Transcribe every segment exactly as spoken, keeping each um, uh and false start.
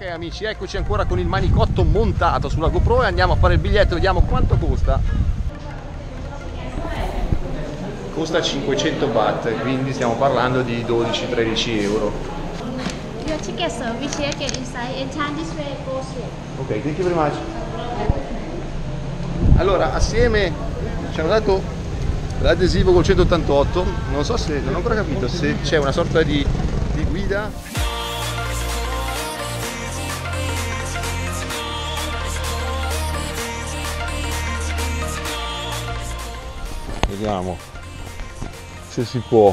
Ok amici, eccoci ancora con il manicotto montato sulla GoPro e andiamo a fare il biglietto, vediamo quanto costa. Costa cinquecento baht, quindi stiamo parlando di dodici tredici euro. Your ticket, sir. We check it inside and time this way goes through. Ok, thank you very much. Allora, assieme ci hanno dato l'adesivo col centottantotto, non so se, non ho ancora capito se c'è una sorta di, di guida. Vediamo se si può.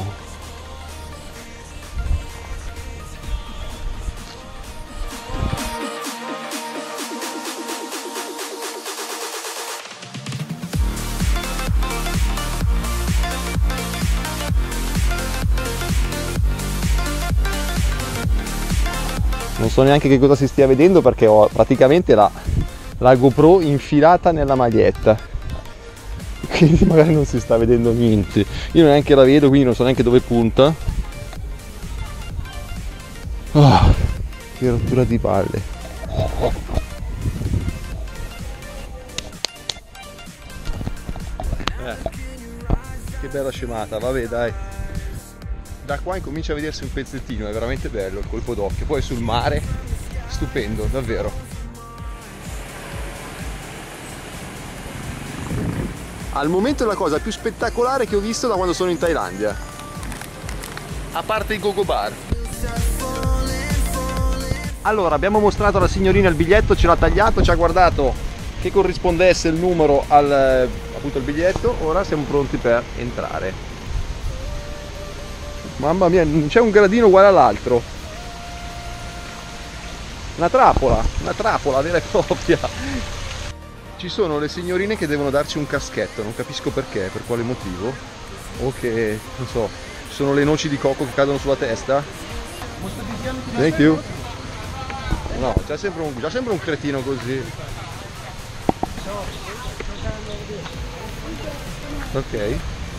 Non so neanche che cosa si stia vedendo perché ho praticamente la, la GoPro infilata nella maglietta, quindi magari non si sta vedendo niente. Io neanche la vedo, quindi non so neanche dove punta. Oh, che rottura di palle. Eh, che bella scemata, vabbè dai. Da qua incomincia a vedersi un pezzettino, è veramente bello il colpo d'occhio. Poi sul mare, stupendo, davvero. Al momento è la cosa più spettacolare che ho visto da quando sono in Thailandia. A parte il Gogo Bar. Allora, abbiamo mostrato alla signorina il biglietto, ce l'ha tagliato, ci ha guardato che corrispondesse il numero al, appunto, al biglietto. Ora siamo pronti per entrare. Mamma mia, non c'è un gradino uguale all'altro. Una trappola, una trappola vera e propria. Ci sono le signorine che devono darci un caschetto, non capisco perché, per quale motivo. O che, non so, sono le noci di cocco che cadono sulla testa. Thank you. No, c'è sempre un, c'è sempre un cretino così. Ok.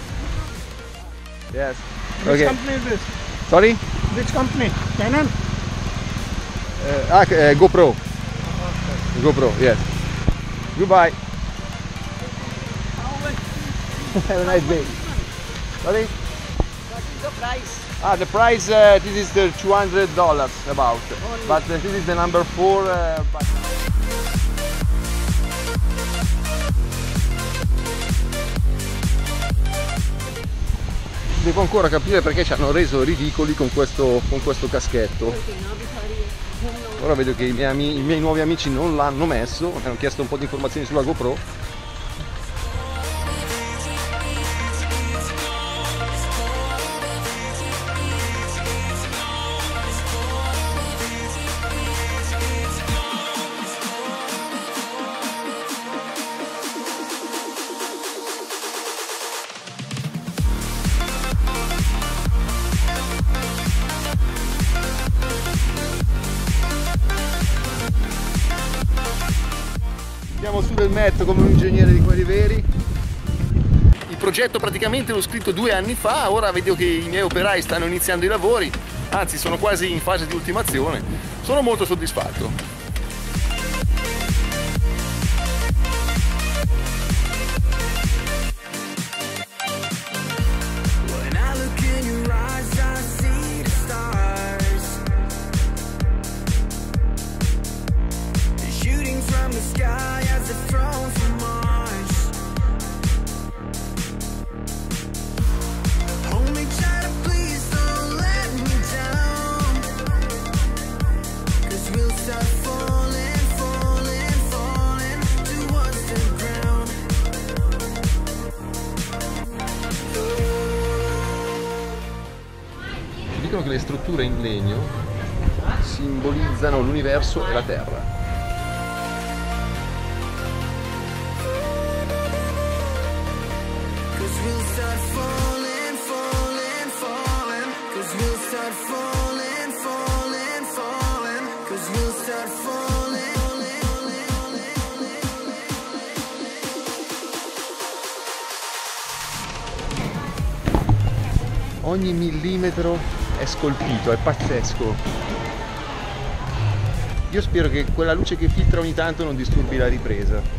Yes. Which Okay. company is this? Sorry? Which company? Canon? Uh, ah, uh, GoPro. Okay. GoPro, yes. Goodbye. Have a nice day. Sorry? What is the price? Ah, the price, uh, this is the two hundred dollars about. Only. But uh, this is the number four. Uh, but... Devo ancora capire perché ci hanno reso ridicoli con questo, con questo caschetto. Ora vedo che i miei, ami, i miei nuovi amici non l'hanno messo, mi hanno chiesto un po' di informazioni sulla GoPro. Andiamo su del metro come un ingegnere di quelli veri. Il progetto praticamente l'ho scritto due anni fa, ora vedo che i miei operai stanno iniziando i lavori, anzi sono quasi in fase di ultimazione. Sono molto soddisfatto. Dicono che le strutture in legno simbolizzano l'universo e la terra. Ogni millimetro è scolpito, è pazzesco. Io spero che quella luce che filtra ogni tanto non disturbi la ripresa.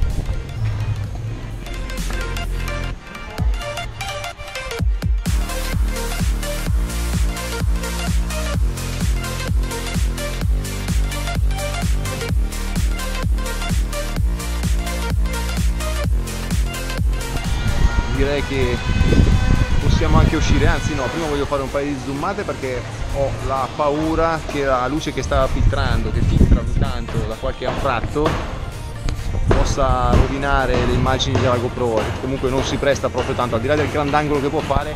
Direi che possiamo anche uscire, anzi no, prima voglio fare un paio di zoomate perché ho la paura che la luce che sta filtrando, che filtra ogni tanto da qualche anfratto, possa rovinare le immagini della GoPro, che comunque non si presta proprio tanto, al di là del grandangolo che può fare,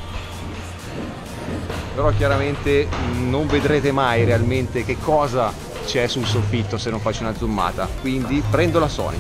però chiaramente non vedrete mai realmente che cosa c'è sul soffitto se non faccio una zoomata, quindi prendo la Sony.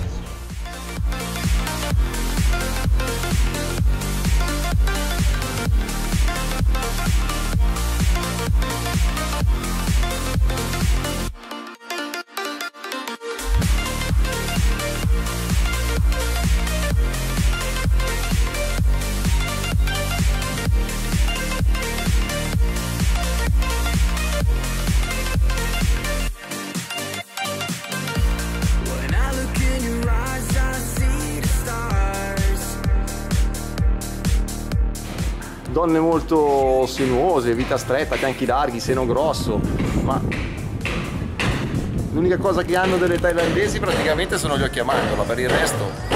Donne molto sinuose, vita stretta, fianchi larghi, seno grosso, ma l'unica cosa che hanno delle thailandesi praticamente sono gli occhi a mandorla, per il resto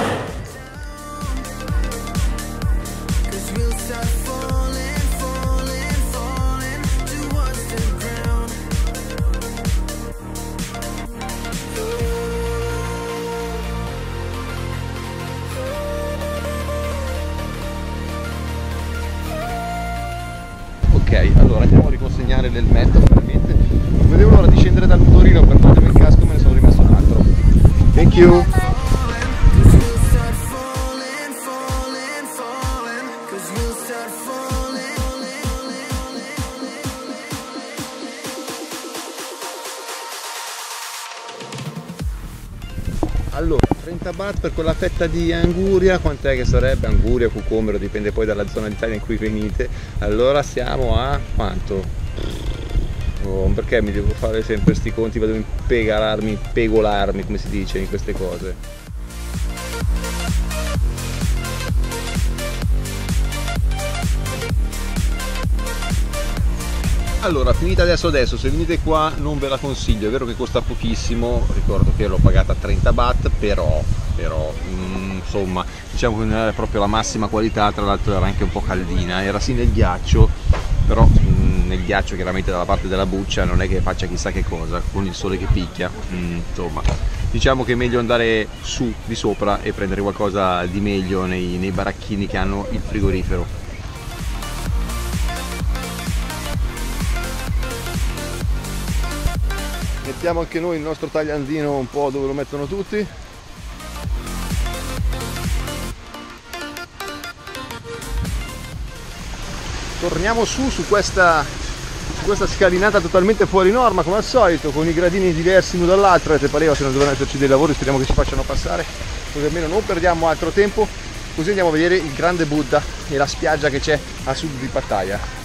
ok, allora andiamo a riconsegnare l'elmetto, veramente non vedevo l'ora di scendere dal motorino per togliermi il casco, me ne sono rimesso un altro. Thank you. Allora, trenta baht per quella fetta di anguria, quant'è che sarebbe? Anguria, cucumero, dipende poi dalla zona d'Italia in cui venite. Allora siamo a quanto? Oh, perché mi devo fare sempre sti conti, vado a impegalarmi, pegolarmi, come si dice in queste cose. Allora, finita adesso adesso, se venite qua non ve la consiglio, è vero che costa pochissimo, ricordo che l'ho pagata a trenta baht, però, però mm, insomma, diciamo che non era proprio la massima qualità, tra l'altro era anche un po' caldina, era sì nel ghiaccio, però mm, nel ghiaccio chiaramente dalla parte della buccia non è che faccia chissà che cosa, con il sole che picchia, mm, insomma, diciamo che è meglio andare su di sopra e prendere qualcosa di meglio nei, nei baracchini che hanno il frigorifero. Mettiamo anche noi il nostro tagliandino un po' dove lo mettono tutti. Torniamo su su questa, su questa scalinata totalmente fuori norma come al solito, con i gradini diversi l'uno dall'altro, e te pareva se non dovevano esserci dei lavori, speriamo che ci facciano passare, così almeno non perdiamo altro tempo, così andiamo a vedere il grande Buddha e la spiaggia che c'è a sud di Pattaya.